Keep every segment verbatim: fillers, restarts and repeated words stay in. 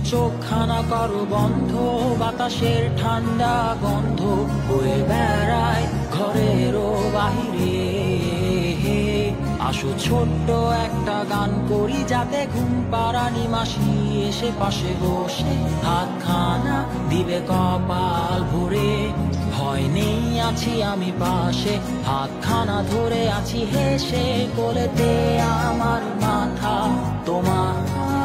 চোখখানা করো বন্ধ, বাতাসের ঠান্ডা গন্ধ বয়ে বেড়ায় ঘরেরও বাহিরে। আসো ছোট্ট একটা গান করি, যাতে ঘুম পাড়ানি মাসি এসে পাশে বসে হাতখানা দিবে কপাল ভরে। ভয় নেই, আছি আমি পাশে, হাতখানা ধরে আছি হেসে, কোলেতে আমার মাথা তোমার।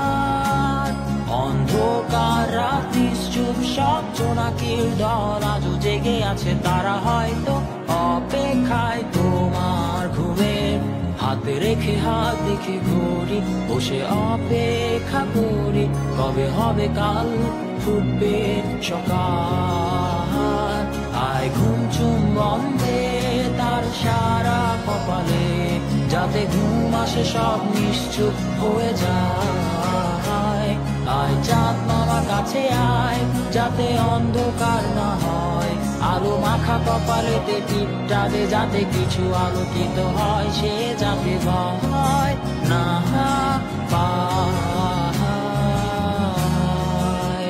অন্ধকার রাতি চুপ, সব জোনাকির দল আজও জেগে আছে, তারা হয়তো অপেক্ষায় তোমার ঘুমের। হাতে রেখে হাত দেখে ঘড়ি, বসে অপেক্ষা করি, কবে হবে কাল ফুটবে সকাল। আয় ঘুম চুম বন্ধে তার সারা কপালে, যাতে ঘুম আসে সব নিশ্চুপ হয়ে যায়। আয় চাঁদ মামা কাছে আয়, যাতে অন্ধকার না হয়, আলো মাখা কপালেতে টিপটা দে, যাতে কিছু আলোকিত হয়, সে যাতে ভয় না পায়।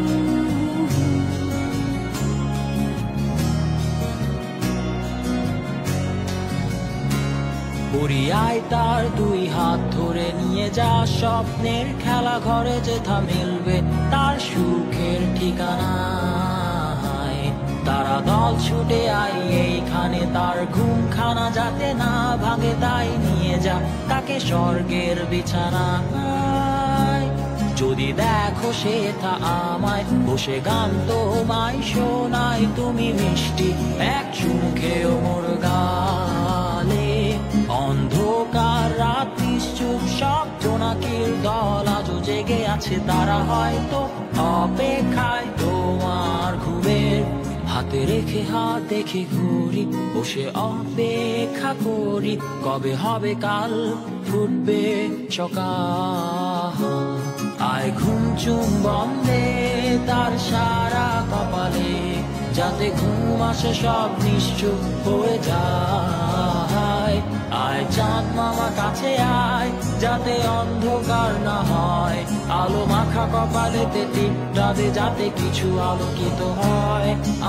পরিয়ায় তার দুই হাত ধরে নিয়ে যা, স্বপ্নের খেলা ঘরে যেথা মিলবে তার সুখের ঠিকানা। তারা দল ছুটে আই এইখানে, তার ঘুমখানা যাতে না ভাঙে, তাই নিয়ে যা তাকে স্বর্গের বিছানায়। যদি দেখো সে তা আমায় বসে গান তোমায় শোনায়, তুমি মিষ্টি এক চুমুখেও মোর গালে। অন্ধকার রাতি চুপ, সব জোনাকির দল আজও জেগে আছে, তারা হয়তো অপেক্ষায় তোমার ঘুমের। হাতে রেখে হাত দেখে ঘুরি, বসে অপেক্ষা করি, কবে হবে কাল ফুটবে সকাল। আয় ঘুম চুম বন্ধে তার সারা কপালে, যাতে ঘুম আসে সব নিশ্চুপ হয়ে যায়। আয় চাঁদ মামা কাছে আয়, যাতে অন্ধকার না হয়, আলো মাখা কপালেতে টিপটা দে, যাতে কিছু আলোকিত হয়।